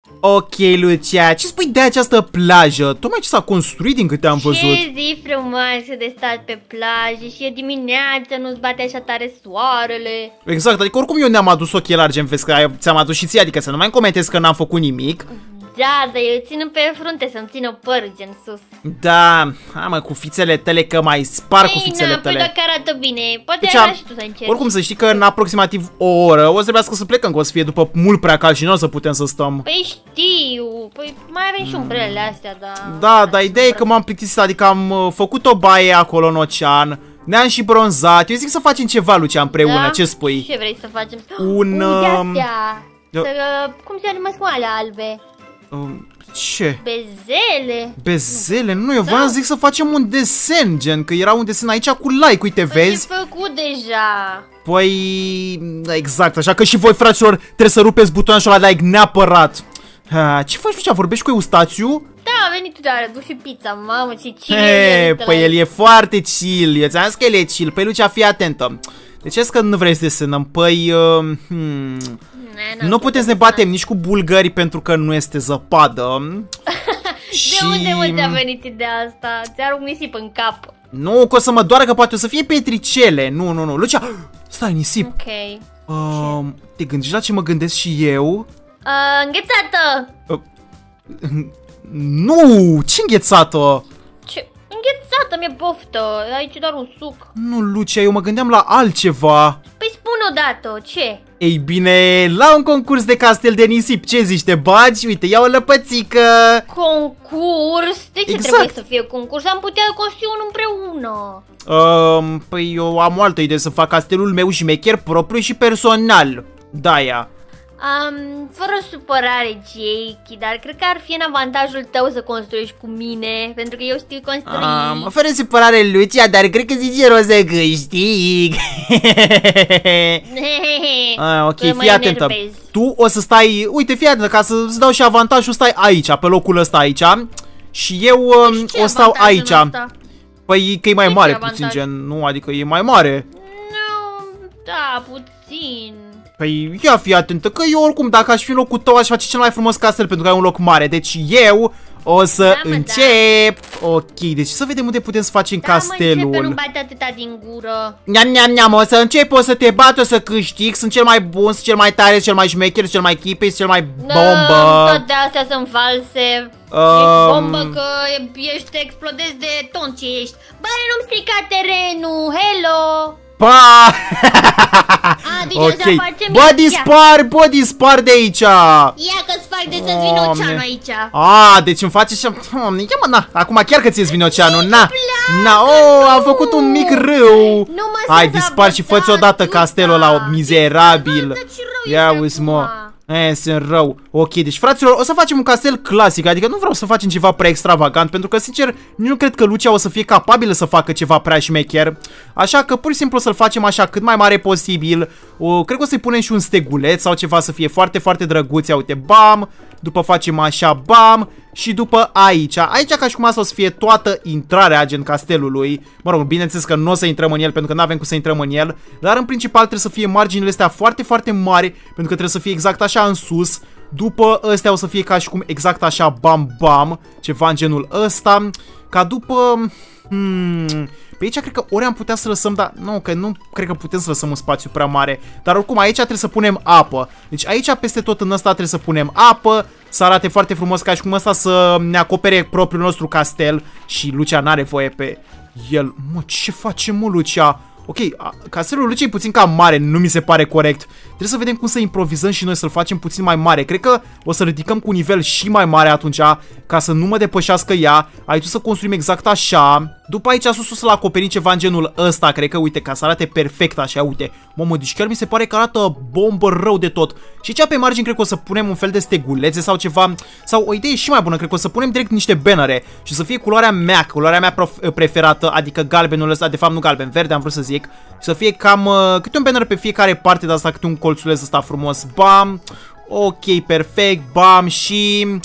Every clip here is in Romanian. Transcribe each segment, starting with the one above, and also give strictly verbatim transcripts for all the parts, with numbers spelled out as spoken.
Ok, Lucia, ce spui de această plajă? Tocmai ce s-a construit din câte am văzut. Ce zi frumoasă de stat pe plajă și e dimineața, nu-ți bate așa tare soarele. Exact, adică oricum eu ne-am adus ochelari, gen, vezi că ți-am adus și ție, adică să nu mai comentezi că n-am făcut nimic. Da, dar eu țin pe frunte să-mi țină părul gen sus. Da, hai mă, cu fițele tale că mai spar cu fițele na, tale. Păi dacă arată bine, poate deci, așa și tu să încerci. Oricum să știi că în aproximativ o oră o să trebuiască să plecăm, că o să fie după mult prea cald și nu o să putem să stăm. Păi știu, păi mai avem și umbrelele astea, da. Da, dar ideea e că m-am plictisit, adică am uh, făcut o baie acolo în ocean, ne-am și bronzat. Eu zic să facem ceva, Lucia, împreună, Da? ce spui? Ce vrei să facem? Un, Uh, um, de-astea. eu- Să, cum se numesc cu alea albe? Um, ce? Bezele? Bezele? Nu, eu Da. voiam să zic să facem un desen, gen, că era un desen aici cu like, uite, Păi vezi? e făcut deja. Păi, exact, așa că și voi, fraților, trebuie să rupeți butonul ăla de like neapărat. Ha, ce faci, Lucia? Vorbești cu Eustațiu? Da, a venit tu de a dus și pizza, mamă, ce chill He, e. păi el e foarte chill, eu ți-am zis că el e chill. Păi, Lucia, fii atentă. De ce că nu vrei să desenăm? Păi, uh, hmm, nu putem să ne batem nici cu bulgări pentru că nu este zăpadă. De unde mă ți-a venit ideea asta? Ți-arunc nisip în cap. Nu, că o să mă doară că poate o să fie petricele. Nu, nu, nu. Lucia, stai, nisip. Ok. Uh, te gândești la ce mă gândesc și eu? Uh, înghețată. Uh, nu, ce înghețată? Ce? Înghețată, mi-e poftă. Aici e doar un suc. Nu, Lucia, eu mă gândeam la altceva. Păi spune odată, ce? Ei bine, la un concurs de castel de nisip, ce zici, te bagi? Uite, ia o lăpățică. Concurs? De ce Exact. trebuie să fie concurs? Am putea construi unul împreună. Uh, păi eu am o altă idee, să fac castelul meu șmecher, propriu și personal. Da-ia. Um, fără supărare, Jake, dar cred că ar fi în avantajul tău să construiești cu mine, pentru că eu știu construi. Um, fără supărare, Lucia, dar cred că zici rost să câștig. Ah, ok, Că mă fii atentă. enervezi. Tu o să stai, uite, fii atentă, ca să-ți dau și avantajul, stai aici, pe locul ăsta aici. Și eu um, Ce o stau avantaj aici. în asta? Păi că e mai Ce mare avantaj? puțin, gen, nu, adică e mai mare. Nu, da, puțin. Păi ia fii atentă, că eu oricum dacă aș fi în locul tău aș face cel mai frumos castel pentru că ai un loc mare. Deci eu o să Da, mă, încep. Ok, deci să vedem unde putem să facem Da, mă, castelul. începe, nu bate atâta din gură. Neam, neam, neam, o să încep, o să te bat, o să câștig. Sunt cel mai bun, sunt cel mai tare, sunt cel mai șmecher, sunt cel mai chipe, sunt cel mai Da, bombă. toate astea sunt false. Um, Ești bombă că e- ești, explodezi de ton ce ești. Băi, nu-mi strica terenul, hello! Pa! A, deci Ok, așa facem. bă, Ia, dispar, bă, dispar de aici. Ia că-ți fac de să-ți vin Doamne. oceanul aici. A, deci îmi face și... Doamne, ia mă, na, acum chiar că ți-ți vine oceanul, na. Na, oh, am făcut un mic râu. Nu mă Hai, să dispar și fă-ți sabotat, odată castelul ăla Luca. mizerabil. Bă, ce rău Ia ești uzi, mă. acum. E, sunt rău. Ok, deci fraților, o să facem un castel clasic, adică nu vreau să facem ceva prea extravagant, pentru că, sincer, nu cred că Lucia o să fie capabilă să facă ceva prea șmecher. Așa că, pur și simplu, să-l facem așa cât mai mare posibil. O, cred că o să-i punem și un steguleț sau ceva să fie foarte, foarte drăguț. Ia uite, bam, după facem așa, bam, și după aici. Aici, ca și cum asta o să fie toată intrarea, gen, castelului. Mă rog, bineînțeles că nu o să intrăm în el, pentru că nu avem cum să intrăm în el, dar, în principal, trebuie să fie marginile astea foarte, foarte mari, pentru că trebuie să fie exact așa în sus. După ăstea o să fie ca și cum exact așa, bam, bam, ceva în genul ăsta. Ca după... Hmm... Pe aici cred că ori am putea să lăsăm, dar nu, că nu cred că putem să lăsăm un spațiu prea mare. Dar oricum aici trebuie să punem apă. Deci aici peste tot în ăsta trebuie să punem apă, să arate foarte frumos ca și cum ăsta să ne acopere propriul nostru castel. Și Lucia n-are voie pe el. Mă, ce face, mă, Lucia? Ok, castelul Lucia e puțin cam mare, nu mi se pare corect. Trebuie să vedem cum să improvizăm și noi să-l facem puțin mai mare. Cred că o să ridicăm cu un nivel și mai mare atunci, ca să nu mă depășească ea. Aici să construim exact așa. După aici sus o să-l acoperim ceva în genul ăsta, cred că, uite, ca să arate perfect așa, uite. Mamă, deci chiar mi se pare că arată bombă rău de tot. Și aici pe margini cred că o să punem un fel de stegulețe sau ceva. Sau o idee și mai bună, cred că o să punem direct niște bannere și să fie culoarea mea, culoarea mea preferată, adică galbenul ăsta, de fapt nu galben, verde am vrut să zic. Și să fie cam uh, câte un banner pe fiecare parte de asta, câte un colțuleț ăsta frumos. Bam! Ok, perfect, bam, și...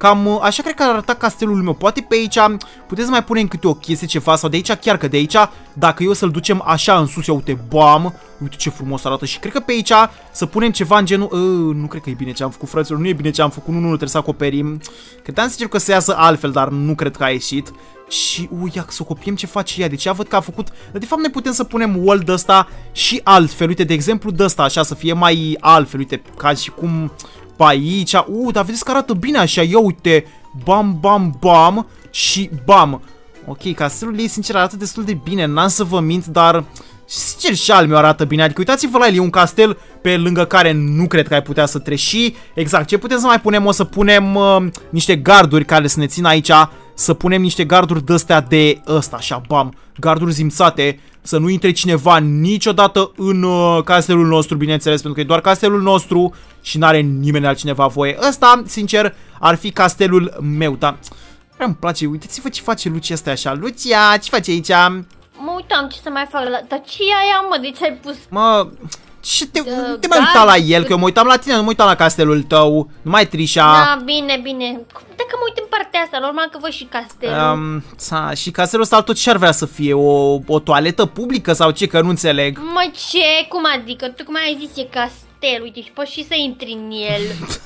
Cam așa cred că ar arăta castelul meu. Poate pe aici puteți să mai punem câte o chestie, ceva, sau de aici chiar, că de aici, dacă eu să-l ducem așa în sus, ia uite, bam, uite ce frumos arată. Și cred că pe aici să punem ceva în genul, uh, nu cred că e bine ce am făcut, fraților, nu e bine ce am făcut, nu, nu, nu trebuie să acoperim. Credeam sincer că să iasă altfel, dar nu cred că a ieșit. Și, ui, ia, să copiem ce face ea, deci ea văd că a făcut, dar de fapt noi putem să punem wall de ăsta și altfel, uite, de exemplu de ăsta, așa, să fie mai altfel, uite, ca și cum pe aici, uh, dar vedeți că arată bine așa, ia uite, bam, bam, bam și bam. Ok, castelul ei, sincer, arată destul de bine, n-am să vă mint, dar, sincer, și al meu arată bine, adică uitați-vă la el, e un castel pe lângă care nu cred că ai putea să treci și, exact, ce putem să mai punem, o să punem uh, niște garduri care să ne țină aici, să punem niște garduri de-astea de ăsta, așa, bam, garduri zimțate, să nu intre cineva niciodată în uh, castelul nostru, bineînțeles, pentru că e doar castelul nostru și n-are nimeni altcineva voie. Ăsta, sincer, ar fi castelul meu, dar prea îmi place, uitați-vă ce face Lucia asta așa. Lucia, ce face aici? Mă uitam ce să mai fac la... Dar ce e aia, mă? De ce ai pus... Mă... Ce te, De te mai uita la el, că eu mă uitam la tine, nu mă uitam la castelul tău. Nu mai trișa. Da, bine, bine. Dacă mă uit în partea asta, normal că văd și castelul. Um, sa, și castelul ăsta tot ce ar vrea să fie? O, o toaletă publică sau ce? Că nu înțeleg. Mă, ce? Cum adică? Tu cum ai zis, e castel, uite, și poți și să intri în el.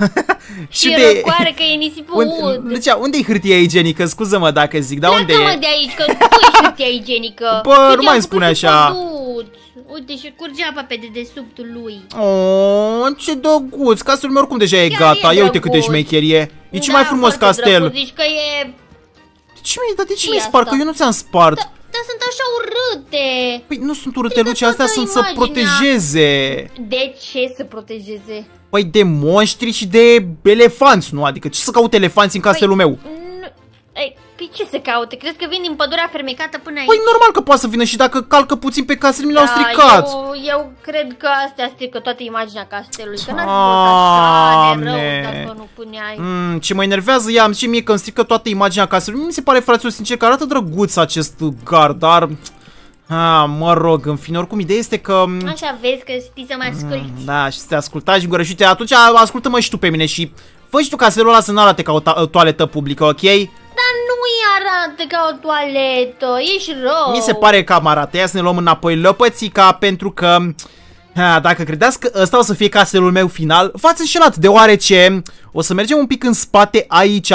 și e răcoare, că e nisipul ud. Deci, unde e hârtia igienică? Scuză-mă dacă zic, dar unde e? Pleacă-mă de aici, că tu ești hârtia igienică. Bă, nu mai spune așa. Uite, și curge apa pe dedesubtul lui. Oh, ce drăguț. Castelul meu oricum deja e Chiar gata. e Ia uite cât de șmecherie. E cel da, mai frumos castel. Drăguț. Zici că e... De ce mi-ai dat? De ce mi-ai spart? Că eu nu ți-am spart. Da, dar sunt așa urâte. Păi nu sunt urâte, Lucia, astea sunt să protejeze. De ce să protejeze? Păi de monștri și de elefanți, nu? Adică ce să caute elefanți în castelul meu? Ei, păi ce se caute? Crezi că vin din pădurea fermecată până aici? Păi normal că poate să vină și dacă calcă puțin pe castel, mi l-au da, stricat. Eu, eu cred că astea strică toată imaginea castelului. Că n-ar fi așa de rău dacă nu puneai. Mm, ce mă enervează ea, și mie că îmi strică toată imaginea castelului. Mi se pare, fraților, sincer, că arată drăguț acest gard, dar... Ah, mă rog, în fine, oricum, ideea este că... Așa vezi că știi să mă asculti. Mm, da, și să te ascultați și gură. Și uite, atunci ascultă-mă și tu pe mine și... Fă și tu castelul ăla să nu arate ca o toaletă publică, ok? Dar nu-i arată ca o toaletă, ești rău. Mi se pare că am arată. Ia să ne luăm înapoi lăpățica, pentru că... Ha, dacă credeți că ăsta o să fie castelul meu final, v-ați înșelat, deoarece o să mergem un pic în spate aici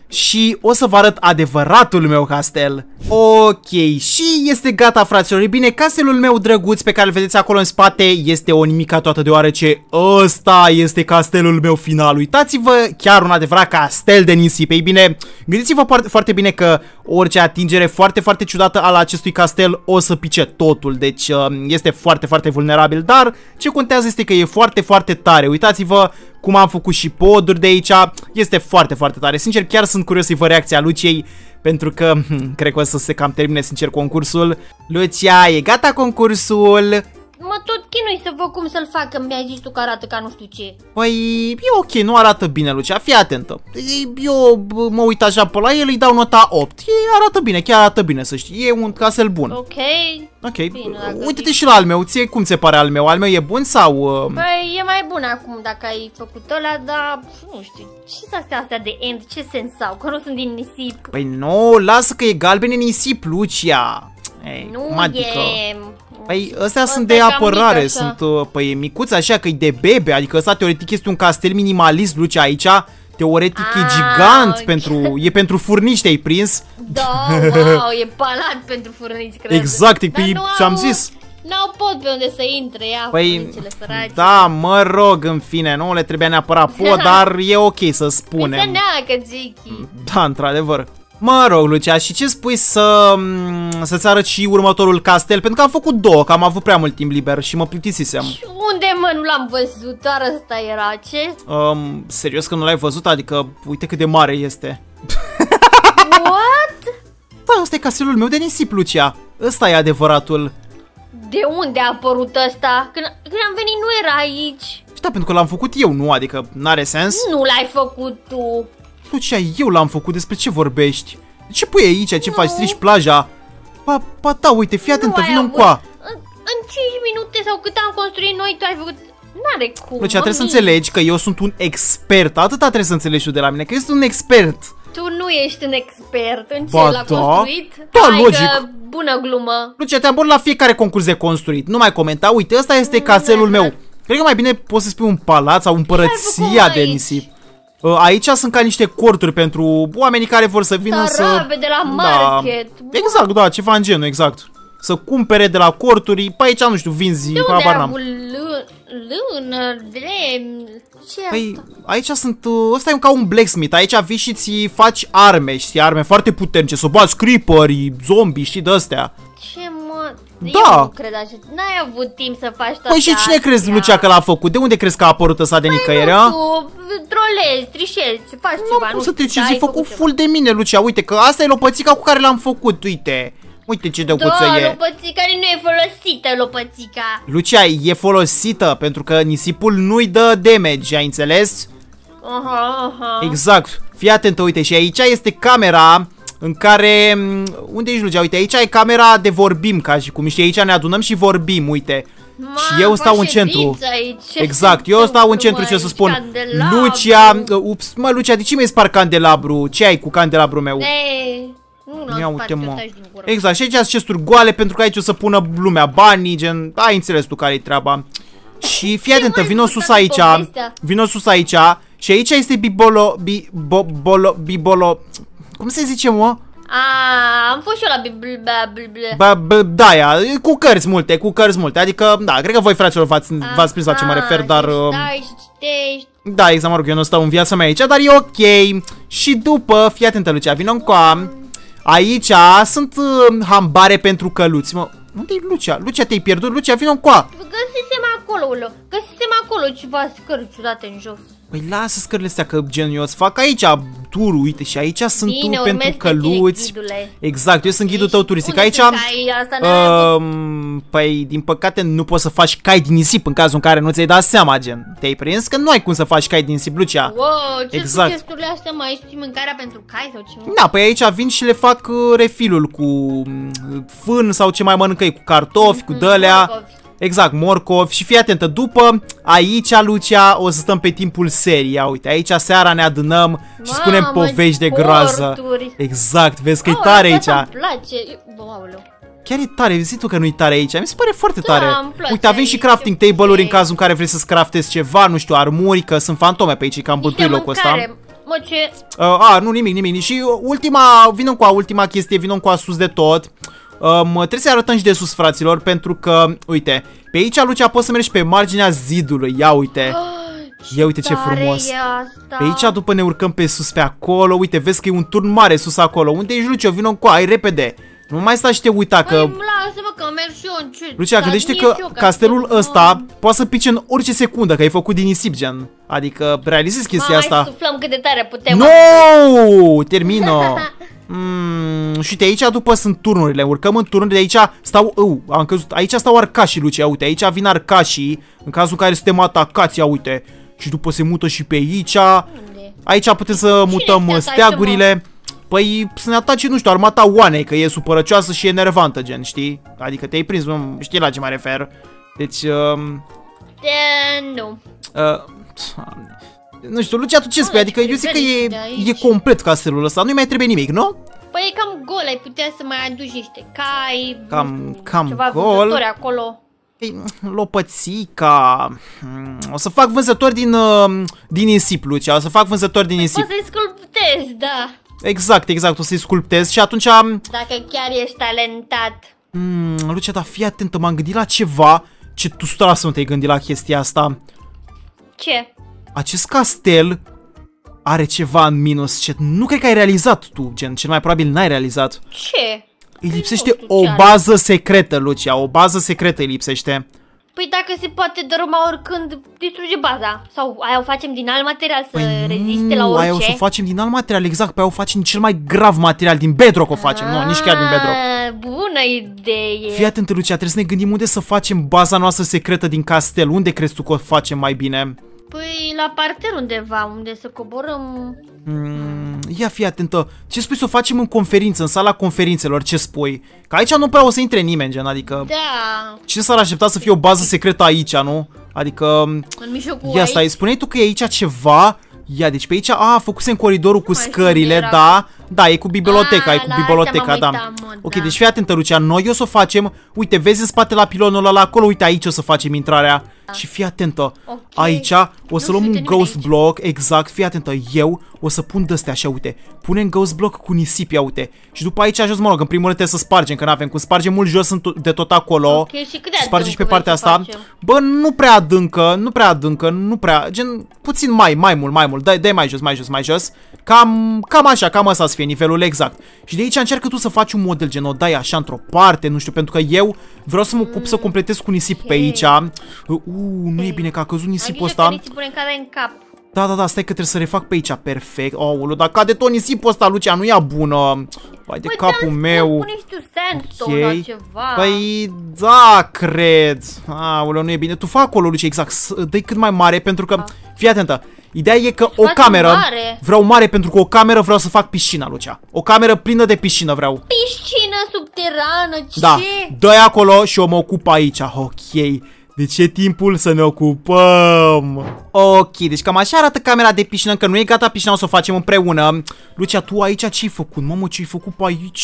și o să vă arăt adevăratul meu castel. Ok, și este gata, fraților. E bine, castelul meu drăguț pe care îl vedeți acolo în spate este o nimica toată, deoarece ăsta este castelul meu final. Uitați-vă, chiar un adevărat castel de nisip. Ei bine, gândiți-vă foarte, foarte bine că orice atingere foarte, foarte ciudată al acestui castel o să pice totul. Deci este foarte, foarte vulnerabil, dar ce contează este că e foarte, foarte tare. Uitați-vă cum am făcut și poduri de aici. Este foarte, foarte tare. Sincer, chiar sunt curios să-i văd reacția Luciei, pentru că hm, cred că o să se cam termine, sincer, concursul. Lucia, e gata concursul? Mă tot chinui să văd cum să-l fac, că mi-ai zis tu că arată ca nu știu ce. Păi, e ok, nu arată bine, Lucia, fii atentă. Eu mă uit așa pe la el, îi dau nota opt. E, arată bine, chiar arată bine, să știi, e un castel bun. Ok. Ok, uite-te și la al meu, ție cum se pare al meu? Al meu e bun sau... Uh... Păi, e mai bun acum dacă ai făcut ăla, dar nu știu, ce sunt astea, astea de end, ce sens au? Că nu sunt din nisip. Păi nu, lasă că e galben în nisip, Lucia. Ei, nu adică... e... Păi ăstea sunt de apărare, sunt, uh, păi micuț așa, că e de bebe, adică ăsta teoretic este un castel minimalist, Lucia, aici, teoretic ah, e gigant, okay. pentru, e pentru furnici, te-ai prins? Da, wow, e palat pentru furnici, cred. Exact, e, ți-am zis. N-au pod pe unde să intre, ia, păi, da, mă rog, în fine, nu le trebuia neapărat pod, dar e ok să spunem. Păi să neacă, Ziki. Da, într-adevăr. Mă rog, Lucia, și ce spui să să-ți arăt și următorul castel? Pentru că am făcut două, că am avut prea mult timp liber și mă plictisisem. Și unde, mă, nu l-am văzut? Doar ăsta era, ce? Um, serios că nu l-ai văzut? Adică, uite cât de mare este. What? Da, ăsta e castelul meu de nisip, Lucia. Ăsta e adevăratul. De unde a apărut ăsta? Când, când am venit nu era aici. Da, pentru că l-am făcut eu, nu? Adică, n-are sens? Nu l-ai făcut tu. Lucia, eu l-am făcut, despre ce vorbești? Ce pui aici? Ce nu. faci? Strici plaja? Pa, pa, da, uite, fii atentă, vină încoa. În, în cinci minute sau cât am construit noi, tu ai făcut... N-are cum. Lucia, trebuie să înțelegi că eu sunt un expert. Atâta trebuie să înțelegi tu de la mine, că eu sunt un expert. Tu nu ești un expert în ce Ba, l-a da. construit? Da, Hai logic. Că bună glumă. Lucia, te-am bun la fiecare concurs de construit. Nu mai comenta. Uite, ăsta este castelul meu. Cred că mai bine poți să spui un palat sau împărăția de nisip. Aici sunt ca niște corturi pentru oamenii care vor să vină să... Tarabe de la market. Da. Exact, da, ceva în genul, exact. Să cumpere de la corturi. Pe aici, nu știu, vinzi. De unde habar am n-am. lână, lemn, ce Păi, asta? aici sunt, ăsta e ca un blacksmith, aici vii și ți faci arme, știi, arme foarte puternice, să bați creeperi, zombie, știi, de-astea. Ce mă... Da. Eu nu cred așa, n-ai avut timp să faci toate Păi și cine astea. crezi, Lucia, că l-a făcut? De unde crezi că a apărut ăsta de nicăieri, a? Tu trolezi, trișezi, faci Nu ceva, pot nu să te știu, cizi, ai e făcut ceva. full de mine, Lucia, uite, că asta e lopățica cu care l-am făcut, uite. Uite ce drăguță Da, e. lopățica nu e folosită, lopățica. Lucia, e folosită, pentru că nisipul nu-i dă damage, ai înțeles? Aha, aha. Exact. Fii atentă, uite, și aici este camera în care... Unde ești, Lucia? Uite, aici e camera de vorbim, ca și cum, știi, aici ne adunăm și vorbim, uite. Ma, și eu stau în faci centru. ședință aici. Exact, eu stau în centru, ce să spun. Candelabru. Lucia, ups, mă, Lucia, de ce mi-ai spart candelabru? Ce ai cu candelabru meu? Ei, nu Ia l-am uite, spart, mă. eu taci din gură. Exact, și aici sunt chesturi goale pentru că aici o să pună lumea banii, gen, ai înțeles tu care-i treaba. Și fii atentă, mai vino zici sus toată aici, povestea? vino sus aici și aici este bibolo, bi, bo, bolo, bibolo, cum se zice, mă? A, am fost și eu la bibl, bibl, bibl. Ba, ba, da, ia, cu cărți multe, cu cărți multe, adică, da, cred că voi, fraților, v-ați v-ați prins la ce mă refer, dar... Și um, stai și citești. Da, exact, mă rog, eu nu stau în viața mea aici, dar e ok. Și după, fii atentă, Lucia, vină încoa. Aici sunt uh, hambare pentru căluți. Mă, unde-i Lucia? Lucia, te-ai pierdut? Lucia, vină încoa. Găsisem acolo, Ulo. Găsisem acolo ceva scări ciudate în jos. Păi lasă scările astea că gen eu îți fac aici turul, uite, și aici sunt Bine, tur pentru urmezi pe tine, căluți. ghidule. Exact, eu sunt ghidul tău turistic. Unde Aici, sunt caii? Asta n-ai avut. um, păi din păcate nu poți să faci cai din nisip în cazul în care nu ți-ai dat seama, gen. Te-ai prins că nu ai cum să faci cai din nisip, Lucia. Wow, ce Exact. exact. Chesturile astea mai știi mâncarea pentru cai sau ce? Da, păi aici vin și le fac uh, refilul cu mm, fân sau ce mai mănâncă ei, cu cartofi, cu dălea. morcovi. Exact, morcovi. Și fii atentă, după aici, Lucia, o să stăm pe timpul serii. Ia uite, aici seara ne adunăm și Mamă, spunem povești de groază. sporturi. Exact, vezi că e Aoleu, tare asta aici. îmi place. Aoleu. Chiar e tare, zici tu că nu-i tare aici. Mi se pare foarte Da, tare. îmi place Uite, avem și aici, crafting e table-uri în ok. cazul în care vrei să-ți craftezi ceva, nu știu, armuri, că sunt fantome pe aici, că am Niște bântuit locul ăsta. mâncare. Mă, ce? Uh, a, nu, nimic, nimic. Și ultima, vină cu a ultima chestie, vină cu a sus de tot. Um, trebuie să-i arătăm și de sus, fraților, pentru că, uite, pe aici, Lucia, poți să mergi pe marginea zidului. Ia uite. Ia uite ce Tare frumos. e asta. Pe aici, după ne urcăm pe sus, pe acolo. Uite, vezi că e un turn mare sus acolo. Unde ești, Lucia? Vină cu ai repede. Nu mai sta și te uita că... Păi, lasă-mă că merg și eu încet. Lucia, Dar gândește nici că eu, castelul că- ăsta poate să pice în orice secundă, că e făcut din nisip, gen. Adică, realizezi chestia Mai asta. suflăm cât de tare putem. No! Termină! Mm, și de aici după sunt turnurile. Urcăm în turnuri, de aici stau... Uh, am căzut. Aici stau arcașii, Lucia, uite. Aici vin arcașii, în cazul în care suntem atacați, ia uite. Și după se mută și pe aici. Unde? Aici putem să mutăm te atace, steagurile. Păi să ne atace, nu știu, armata Oanei, că e supărăcioasă și e enervantă, gen, știi? Adică te-ai prins, nu știi la ce mă refer. Deci, um, De, nu. uh, nu știu, Lucia, tu ce spui? Adică eu zic că e, de aici. e complet castelul ăsta, nu-i mai trebuie nimic, nu? Păi e cam gol, ai putea să mai aduci niște cai, Cam- nu știu, cam ceva gol. vânzători acolo. Ei, lopățica... mm, O să fac vânzători din, uh, din nisip, Lucia, o să fac vânzători din nisip. Poți să-i sculptezi, da. Exact, exact, o să-i sculptez și atunci... am- Dacă chiar ești talentat. Mm, Lucia, dar fii atentă, m-am gândit la ceva. Ce tu stă să nu te-ai gândit la chestia asta. Ce? Acest castel are ceva în minus, ce nu cred că ai realizat tu, gen, cel mai probabil n-ai realizat. Ce? Îi lipsește nu știu o ce are. bază secretă, Lucia, o bază secretă îi lipsește. Păi dacă se poate dărâma oricând, distruge baza. Sau aia o facem din alt material să Păi reziste nu, la orice. aia o să o facem din alt material, exact, pe aia o facem din cel mai grav material, din bedrock o facem, nu, nici chiar din bedrock. Ah, bună idee. Fii atent, Lucia, trebuie să ne gândim unde să facem baza noastră secretă din castel, unde crezi tu că o facem mai bine? Păi la parter undeva, unde să coborâm. Mm, ia fi atentă. Ce spui să o facem în conferință, în sala conferințelor, ce spui? Că aici nu prea o să intre nimeni, gen, adică... Da. Cine s-ar aștepta să fie o bază secretă aici, nu? Adică, în mijlocul ia stai, aici. spuneai tu că e aici ceva. Ia, deci pe aici, a, făcuse în coridorul cu mai știu scările, unde era. da. Da, e cu biblioteca, A, e cu la biblioteca, asta da. m-am uitat, mă, Ok, da. deci fii atentă, Lucia, noi o să o facem, uite, vezi în spate la pilonul ăla acolo, uite, aici o să facem intrarea. Da. Și fii atentă, Ok. aici o să Nu luăm se un uite nimeni ghost aici. block, exact, fii atentă, eu o să pun de-astea așa, uite, punem ghost block cu nisip, ia uite. Și după aici jos, mă rog, în primul rând trebuie să spargem, că n-avem cum, spargem mult jos de tot acolo. Ok, și cât de Spargem și pe adâncă partea vrei să asta. facem? Bă, nu prea adâncă, nu prea adâncă, nu prea, gen, puțin mai, mai mult, mai mult, dai, dai mai jos, mai jos, mai jos. Cam, cam așa, cam ăsta să fie nivelul exact. Și de aici încearcă tu să faci un model, gen, o dai așa într-o parte, nu știu, pentru că eu vreau să mă ocup să completez cu nisip pe aici. Uh, nu e bine că a căzut nisipul ăsta. Am grijă că nisipul ne cade în cap. Da, da, da, stai că trebuie să refac pe aici, perfect. Aoleu, dar cade tot nisipul ăsta, Lucia, nu e bună. Vai de Păi capul ți-am spus, meu. pune și tu sandstone Ok. sau ceva. Păi, da, cred. Aoleu, nu e bine. Tu fă acolo, Lucia, exact, dă-i cât mai mare, pentru că, fii atentă, ideea e că o faci cameră, mare. vreau mare pentru că o cameră vreau să fac piscina, Lucia. O cameră plină de piscină vreau. Piscină subterană, ce? Da, dă-i acolo și eu mă ocup aici, ok. Deci e timpul să ne ocupăm. Ok, deci cam așa arată camera de piscină, încă nu e gata piscina, o să o facem împreună. Lucia, tu aici ce-ai făcut? Mamă, ce-ai făcut pe aici?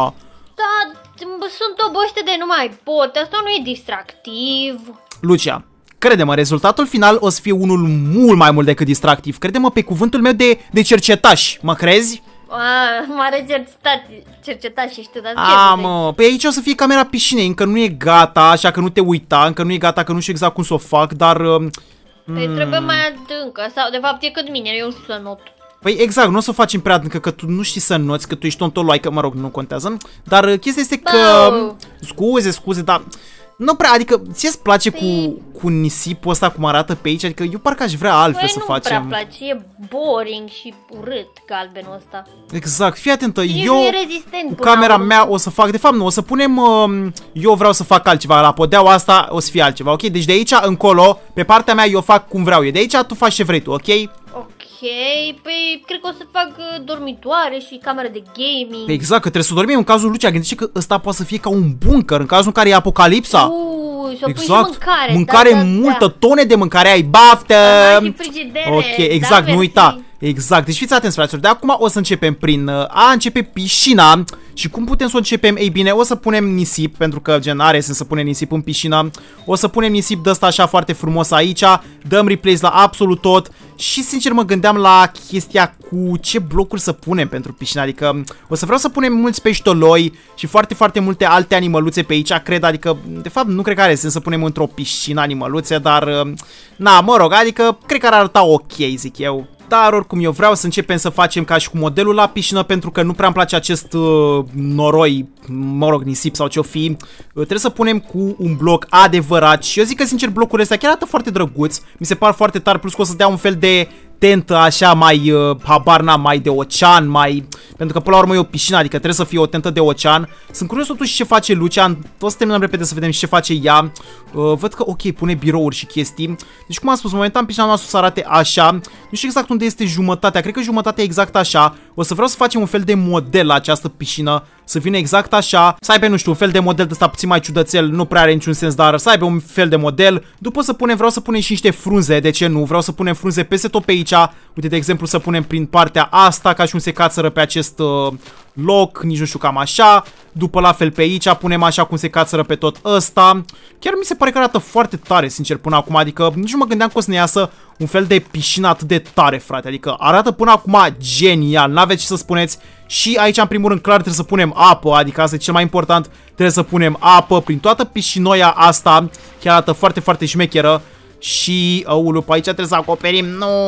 Da, sunt obosită de nu mai pot, asta nu e distractiv. Lucia, crede-mă, rezultatul final o să fie unul mult mai mult decât distractiv. Crede-mă pe cuvântul meu de, de cercetaș, mă crezi? Ah, mare cercetat, cercetat și știu, dar ce A, zici? mă, pe aici o să fie camera piscinei, încă nu e gata, așa că nu te uita, încă nu e gata, că nu știu exact cum să o fac, dar... Uh, Păi trebuie mai adâncă, sau de fapt e cât mine, eu nu știu să not. Păi exact, nu o să o facem prea adâncă, că tu nu știi să noți, că tu ești tontoloaică, mă rog, nu contează. Dar uh, chestia este că... Bă. Scuze, scuze, dar... Nu prea, adică ție-ți place cu, Păi- cu nisipul ăsta cum arată pe aici? Adică eu parcă aș vrea altfel Păi să nu facem. prea place, e boring și urât galbenul ăsta. Exact, fii atentă, Nici eu nu e rezistent cu până la camera urmă. mea o să fac, de fapt nu, o să punem, uh, eu vreau să fac altceva, la podeaua asta o să fie altceva, ok? Deci de aici încolo, pe partea mea eu fac cum vreau eu, de aici tu faci ce vrei tu, ok? Ok, păi cred că o să fac uh, dormitoare și cameră de gaming. Exact, că trebuie să dormim în cazul Lucia, gândește că ăsta poate să fie ca un bunker, în cazul în care e apocalipsa. Uuu, să pui și Exact, mâncare. mâncare da, da, multă, da. tone de mâncare, ai baftă. Mai și frigidere. Ok, da, exact, nu mersi. uita. Exact, deci fiți atenți, fraților. De acum o să începem prin uh, a începe piscina. Și cum putem să o începem? Ei bine, o să punem nisip, pentru că gen are sens să punem nisip în piscină. O să punem nisip de ăsta așa foarte frumos aici. Dăm replace la absolut tot. Și sincer mă gândeam la chestia cu ce blocuri să punem pentru piscină. Adică o să vreau să punem mulți peștoloi și foarte, foarte multe alte animăluțe pe aici, cred. Adică, de fapt, nu cred că are sens să punem într-o piscină animăluțe, dar, uh, na, mă rog, adică cred că ar arăta ok, zic eu. Dar oricum eu vreau să începem să facem ca și cu modelul la piscină, pentru că nu prea îmi place acest uh, noroi, mă rog, nisip sau ce-o fi. Uh, trebuie să punem cu un bloc adevărat și eu zic că sincer blocurile astea chiar arată foarte drăguț. Mi se par foarte tare, plus că o să dea un fel de tentă așa mai, uh, habar n-am, mai de ocean, mai... Pentru că până la urmă e o piscină, adică trebuie să fie o tentă de ocean. Sunt curios totuși ce face Lucia, o să terminăm repede să vedem și ce face ea. Uh, văd că, ok, pune birouri și chestii. Deci cum am spus, momentan piscina noastră o să arate așa. Nu știu exact unde este jumătatea, cred că jumătatea e exact așa. O să vreau să facem un fel de model la această piscină, să vină exact așa, să aibă, nu știu, un fel de model de ăsta puțin mai ciudățel, nu prea are niciun sens, dar să aibă un fel de model. După să punem, vreau să punem și niște frunze, de ce nu? Vreau să punem frunze peste tot pe aici. Uite, de exemplu, să punem prin partea asta, ca și un secațără pe acest uh, loc, nici nu știu, cam așa. După la fel pe aici, punem așa cum se cațără pe tot ăsta. Chiar mi se pare că arată foarte tare, sincer, până acum, adică nici nu mă gândeam că o să ne iasă un fel de piscină atât de tare, frate. Adică arată până acum genial, n-aveți ce să spuneți. Și aici, în primul rând, clar, trebuie să punem apă, adică asta e cel mai important. Trebuie să punem apă prin toată piscinoia asta, chiar arată foarte, foarte șmecheră. Și, auleu, pe aici trebuie să acoperim,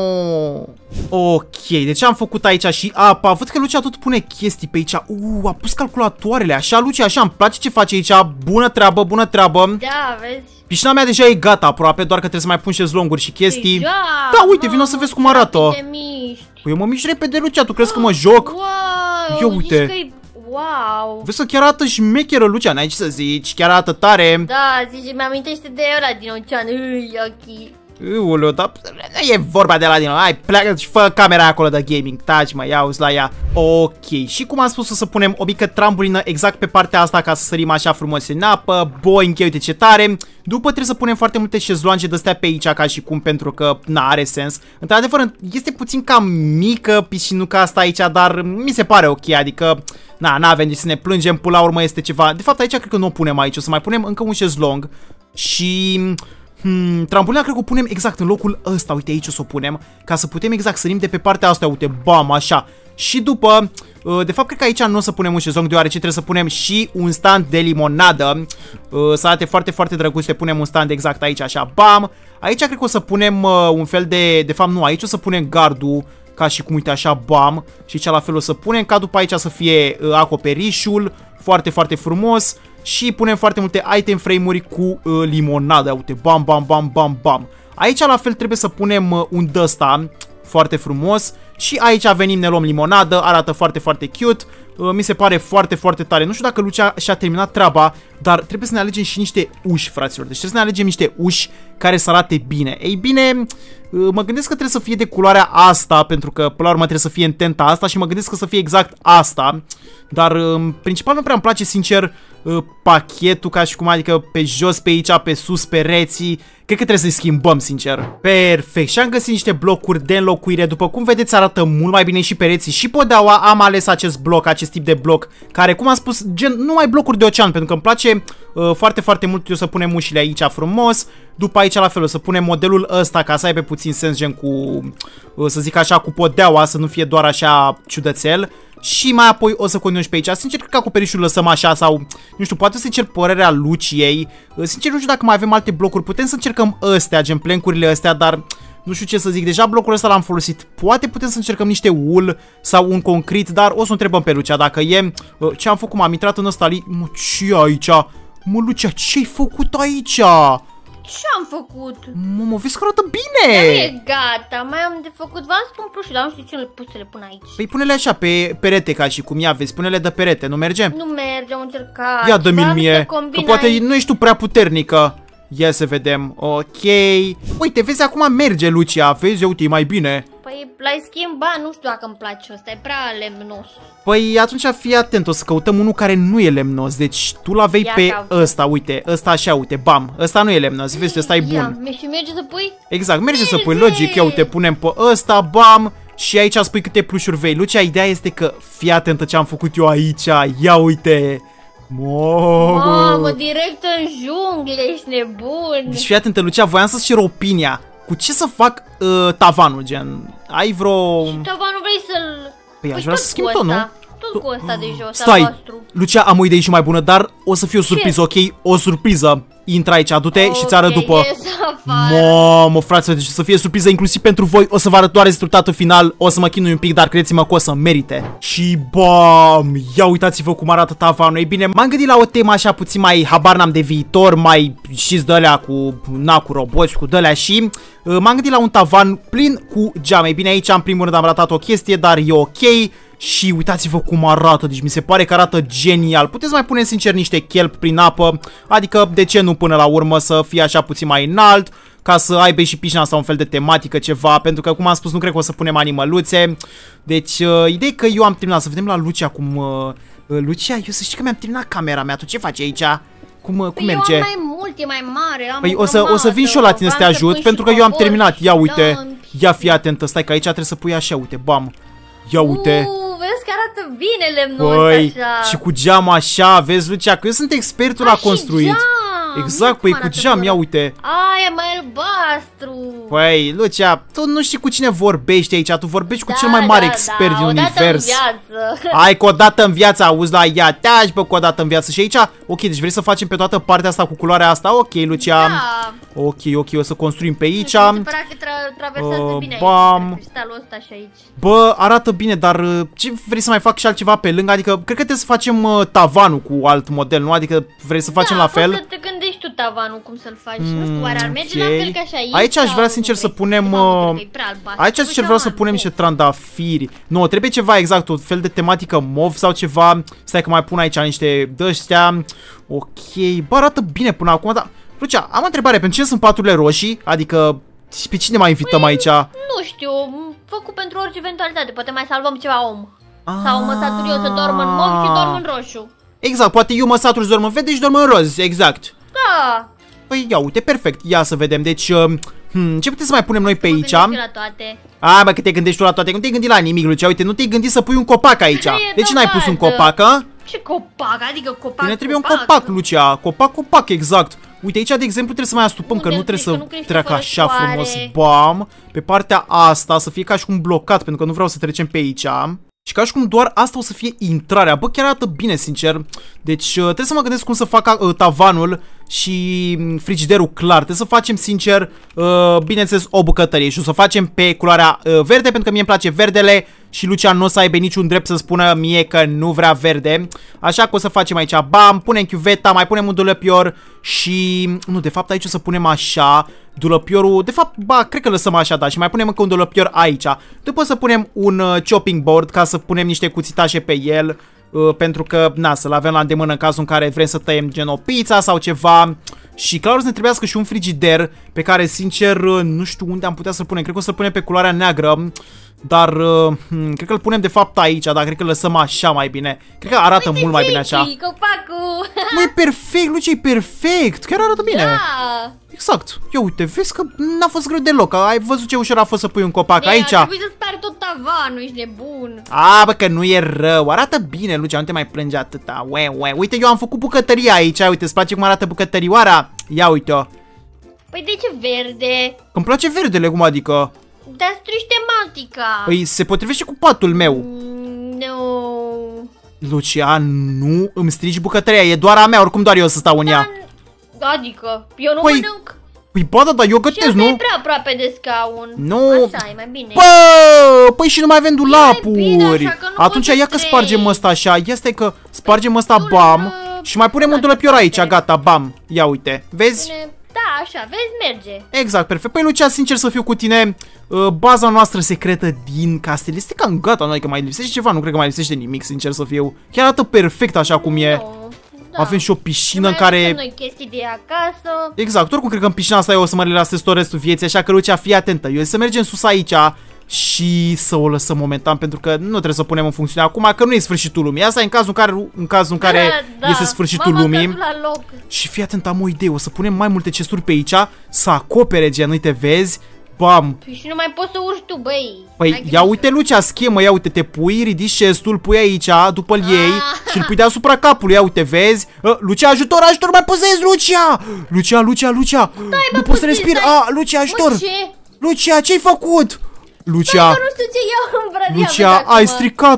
nu. Ok, deci am făcut aici și apa. Văd că Lucia tot pune chestii pe aici. Uh, a pus calculatoarele, așa, Lucia, așa, îmi place ce face aici. Bună treabă, bună treabă. Da, vezi? Piscina mea deja e gata aproape, doar că trebuie să mai pun șezlonguri și chestii. Deja, Da, uite, mamă, vino să vezi cum ce arată. rapid te miști. Păi eu mă mișc repede, Lucia, tu crezi că mă joc? Wow, Ia zici uite. că-i- wow. Vezi că chiar arată șmecheră, Lucia, n-ai ce să zici, chiar arată tare. Da, zici, mi-amintește de ăla din ocean. Ui, ok. Ulu, dar nu e vorba de la din nou. Hai, pleacă și fă camera acolo de gaming. Taci, mă, ia-uzi la ea. Ok, și cum am spus, o să punem o mică trambulină exact pe partea asta ca să sărim așa frumos în apă. Boing, uite ce tare. După trebuie să punem foarte multe șezloange de-astea pe aici, ca și cum, pentru că, na, are sens. Într-adevăr, este puțin cam mică piscinuca asta aici, dar mi se pare ok, adică, na, n-avem de să ne plângem, până la urmă este ceva. De fapt, aici cred că nu o punem aici, o să mai punem încă un șezlong și... Hmm, trampolina cred că o punem exact în locul ăsta, uite aici o să o punem, ca să putem exact sărim de pe partea asta, uite, bam, așa. Și după, de fapt cred că aici nu o să punem un șezlong, deoarece trebuie să punem și un stand de limonadă. Să arate foarte, foarte drăguț, să punem un stand exact aici, așa, bam. Aici cred că o să punem un fel de, de fapt nu, aici o să punem gardul, ca și cum, uite, așa, bam. Și aici la fel o să punem, ca după aici să fie acoperișul, foarte, foarte frumos. Și punem foarte multe item frame-uri cu uh, limonadă, uite, bam, bam, bam, bam, bam. Aici la fel trebuie să punem uh, un dăsta, foarte frumos. Și aici venim, ne luăm limonadă, arată foarte, foarte cute. Uh, mi se pare foarte, foarte tare. Nu știu dacă Lucia și-a terminat treaba, dar trebuie să ne alegem și niște uși, fraților. Deci trebuie să ne alegem niște uși care să arate bine. Ei bine, uh, mă gândesc că trebuie să fie de culoarea asta, pentru că până la urmă trebuie să fie în tenta asta și mă gândesc că să fie exact asta. Dar în uh, principal nu prea îmi place, sincer, uh, pachetul, ca și cum, adică pe jos, pe aici, pe sus, pereții. Cred că trebuie să-i schimbăm, sincer. Perfect. Și am găsit niște blocuri de înlocuire. După cum vedeți, arată mult mai bine și pereții și podeaua. Am ales acest bloc, acest tip de bloc, care, cum am spus, gen, numai blocuri de ocean, pentru că îmi place uh, foarte, foarte mult. Eu să punem ușile aici frumos. După aici la fel o să punem modelul ăsta, ca să aibă puțin sens, gen cu, uh, să zic așa, cu podeaua, să nu fie doar așa ciudățel. Și mai apoi o să continuăm și pe aici. Sincer, cred că acoperișul lăsăm așa sau, nu știu, poate să cer părerea Luciei. Sincer, nu știu dacă mai avem alte blocuri. Putem să încercăm astea, gen plancurile astea, dar nu știu ce să zic. Deja blocul ăsta l-am folosit. Poate putem să încercăm niște wool sau un concret, dar o să întrebăm pe Lucia dacă e. Ce am făcut? M-am intrat în ăsta. Mă, ce aici? Mă, Lucia, ce-ai făcut aici? Ce am făcut? Mă, mă, vezi că arată bine! Dar nu e gata, mai am de făcut. V-am spun plușul, dar nu știu ce le pus să le pun aici. Păi pune-le așa, pe perete, ca și cum, ia vezi, pune-le de perete, nu merge? Nu merge, am încercat. Ia dă-mi mie, că poate aici. Nu ești tu prea puternică. Ia să vedem, ok. Uite, vezi, acum merge, Lucia, vezi, uite, e mai bine. Păi l-ai schimbat, nu știu dacă îmi place ăsta, e prea lemnos. Păi atunci fii atent, o să căutăm unul care nu e lemnos. Deci tu l-avei pe caut. Ăsta, uite, ăsta așa, uite, bam. Ăsta nu e lemnos, vezi, ăsta e bun. Ia, și merge să pui? Exact, merge, merge să pui, logic, ia uite, punem pe ăsta, bam. Și aici spui câte plușuri vei. Lucia, ideea este că fii atentă ce am făcut eu aici, ia uite. Mamă, Mamă, direct în jungle, ești nebun. Deci fii atentă, Lucia, voiam să-ți cer opinia. Cu ce să fac uh, tavanul, gen? Ai vreo... Și tavanul vrei să-l... Păi, păi aș vrea să schimb tot, nu? Tot cu ăsta de jos, Stai, albastru. Lucia, am o idee și mai bună, dar o să fie o surpriză, ok? O surpriză. Intră aici, du-te okay, și ți arăt după. Mamă, frate, deci o să fie surpriză inclusiv pentru voi. O să vă arăt doar rezultatul final. O să mă chinui un pic, dar credeți-mă că o să merite. Și bam, ia uitați-vă cum arată tavanul. Ei bine, m-am gândit la o temă așa puțin mai habar n-am de viitor, mai știți de alea cu, na, cu roboți, cu de alea și uh, m-am gândit la un tavan plin cu geam. Ei bine, aici în primul rând am ratat o chestie, dar e ok. Și uitați-vă cum arată, deci mi se pare că arată genial. Puteți mai pune sincer niște chelp prin apă, adică de ce nu până la urmă să fie așa puțin mai înalt, ca să aibă și piscina asta un fel de tematică ceva, pentru că cum am spus nu cred că o să punem animăluțe. Deci uh, ideea e că eu am terminat, să vedem la Lucia cum... Uh, Lucia, eu să știi că mi-am terminat camera mea, tu ce faci aici? Cum, uh, cum păi merge? Eu am mai mult, e mai mare, am păi o să, o să vin și eu la tine să te ajut, pentru că eu am terminat, ia uite, ia fii atentă, stai că aici trebuie să pui așa, uite, bam. Ia uite. Uh, vezi că arată bine lemnos, păi, așa. Și cu geam așa, vezi, Lucia, că eu sunt expertul la construit. Geam. Exact, păi cu geam, ia uite. A, e mai albastru. Păi, Lucia, tu nu știi cu cine vorbești aici, tu vorbești cu da, cel mai mare da, expert da, din odată univers. În viață. Hai că odată în viață, auzi la ea, te-aș bă cu odată în viață. Și aici, ok, deci vrei să facem pe toată partea asta cu culoarea asta? Ok, Lucia. Da. Ok, ok, o să construim pe aici. Mi se părea că tra traversează uh, bine bam. aici, cristalul ăsta și aici. Bă, arată bine, dar ce vrei să mai fac și altceva pe lângă? Adică, cred că trebuie să facem uh, tavanul cu alt model, nu? Adică vrei să facem da, la fel? Da, să te gândești tu tavanul cum să-l faci. Mm, nu știu, oare ar merge okay. la fel ca și aici? Aici aș vrea sincer să punem... Uh, aici sincer vreau să punem niște trandafiri. Nu, trebuie ceva exact, un fel de tematică mov sau ceva. Stai că mai pun aici niște dăștia. Ok, bă, arată bine până acum, dar... Lucia, am o întrebare, pentru ce sunt paturile roșii? Adică, Pe cine mai invităm păi, aici? Nu știu, făcut pentru orice eventualitate. Poate mai salvăm ceva om. Ah. Sau mă satur eu să dorm în mov și dorm în roșu. Exact, poate eu mă satur să dorm în verde și dorm în roz, exact. Da. Păi ia uite, perfect, ia să vedem, deci... Uh, hmm, ce putem să mai punem noi pe aici? Mă la toate. A, bă, că te gândești tu la toate, nu te-ai gândit la nimic, Lucia, uite, nu te-ai gândit să pui un copac aici. De ce n-ai pus un copac, a? Ce copac? Adică copac, ne trebuie copac. un copac, Lucia, copac, copac, exact. Uite, aici, de exemplu, trebuie să mai astupăm, că nu trebuie să treacă așa frumos, bam, pe partea asta, să fie ca și cum blocat, pentru că nu vreau să trecem pe aici. Și ca și cum doar asta o să fie intrarea. Bă, chiar arată bine, sincer. Deci uh, trebuie să mă gândesc cum să fac uh, tavanul și frigiderul clar. Trebuie să facem, sincer, uh, bineînțeles, o bucătărie. Și o să facem pe culoarea uh, verde, pentru că mie îmi place verdele. Și Lucia nu o să aibă niciun drept să spună mie că nu vrea verde. Așa că o să facem aici, bam, punem chiuveta, mai punem un dulăpior. Și, nu, de fapt aici o să punem așa dulăpiorul, de fapt, ba, cred că lăsăm așa, da, și mai punem încă un dulăpior aici. După să punem un uh, chopping board ca să punem niște cuțitașe pe el, uh, pentru că, na, să-l avem la îndemână în cazul în care vrem să tăiem gen o pizza sau ceva. Și clar o să ne trebuiască și un frigider pe care, sincer, uh, nu știu unde am putea să-l punem, cred că o să-l punem pe culoarea neagră. Dar, uh, cred că îl punem de fapt aici, dar cred că lăsăm așa mai bine. Cred că arată uite, mult mai bine așa. Copacul. Mă, e perfect, Lucia, e perfect, chiar arată bine. Da. Exact. Ia uite, vezi că n-a fost greu deloc. Ai văzut ce ușor a fost să pui un copac e, aici? Ar trebui să spari tot tavanul, ești nebun. A, bă, că nu e rău. Arată bine, Lucia, nu te mai plânge atâta. Ue, ue. Uite, eu am făcut bucătăria aici. Uite, îți place cum arată bucătărioara? Ia uite-o. Păi de ce verde? Îmi place verdele, cum adică? Dar strici tematica. Păi se potrivește cu patul meu. Mm, nu. Lucia, nu îmi strici bucătăria. E doar a mea, oricum doar eu o să stau în ea. Adică, eu nu păi, mănânc. Păi ba, da, dar eu gătesc, nu? Și e prea aproape de scaun. Nu. Așa e mai bine. Bă, păi și nu mai avem dulapuri. Bine, așa, atunci ia că spargem ăsta așa. Ia stai că spargem ăsta, Dul bam. Și mai punem un dulăpior aici, gata, bam. Ia uite, vezi? Bine. Da, așa, vezi, merge. Exact, perfect. Păi, Lucia, sincer să fiu cu tine, uh, baza noastră secretă din castel este cam gata, nu? Adică mai lipsește ceva, nu cred că mai lipsește nimic, sincer să fiu. Chiar arată perfect așa cum e. No, da. Avem și o piscină în mai care... noi chestii de acasă. Exact, oricum cred că în piscina asta eu o să mă relasez tot restul vieții, așa că, Lucia, fii atentă. Eu să mergem sus aici și să o lăsăm momentan, pentru că nu trebuie să o punem în funcțiune acum, că nu e sfârșitul lumii. Asta e în cazul în care, în cazul în care da, este sfârșitul Mama lumii. La loc. Și fii atent, am o idee, o să punem mai multe chesturi pe aici, să acopere, gen, uite, vezi? Bam! Păi și nu mai poți să urci tu, băi. Păi ia uite, Lucia, schemă, ia uite, te pui, ridici chestul, pui aici, după-l iei și îl pui deasupra capului, ia uite, vezi? Uh, Lucia, ajutor, ajutor, mai pozezi, Lucia! Lucia, Lucia, Lucia! Stai, nu poți să respiri, a, Lucia, ajutor! Mă, ce? Lucia, ce-ai făcut? Lucia, Stai, nu știu ce iau în brădia. Lucia, ai stricat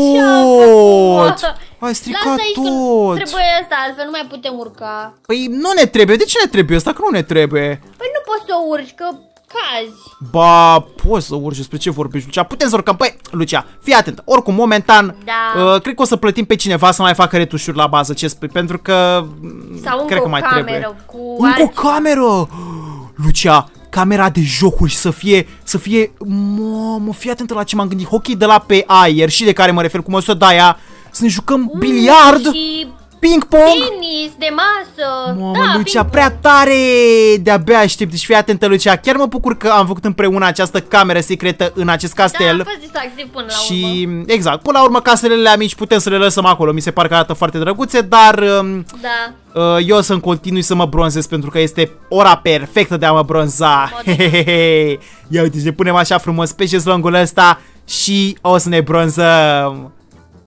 tot! Ai stricat tot! Trebuie asta, altfel nu mai putem urca. Păi nu ne trebuie, de ce ne trebuie asta? Că nu ne trebuie. Păi nu poți să urci, că cazi. Ba, poți să urci, despre ce vorbești, Lucia? Putem să urcăm. Păi, Lucia, fii atent. Oricum, momentan, da. uh, cred că o să plătim pe cineva să mai facă retușuri la bază, ce spui, pentru că sau cred că mai trebuie. Cu încă o cameră! Lucia, camera de jocuri să fie, să fie, mamă, fii atentă la ce m-am gândit. Hockey de la pe aer și de care mă refer cu măsura de aia, să ne jucăm mm, biliard. Și... ping-pong? Tenis de masă. Mamă, da, Lucia, prea tare! De-abia aștept. Deci fii atentă, Lucia. Chiar mă bucur că am făcut împreună această cameră secretă în acest castel. Da, a fost distractiv până la și, urmă. exact, până la urmă castelele amici putem să le lăsăm acolo. Mi se pare că arată foarte drăguțe, dar da. eu o să-mi continui să mă bronzez pentru că este ora perfectă de a mă bronza. Ia uite, ne punem așa frumos pe șezlongul ăsta și o să ne bronzăm.